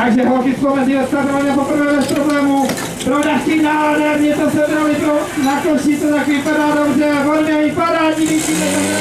Takže holky vzpomezí ve startování poprvé bez problémů. Prodachtí nádherně to sebrali na koši, to tak vypadá dobře, velmi parádní výsledek.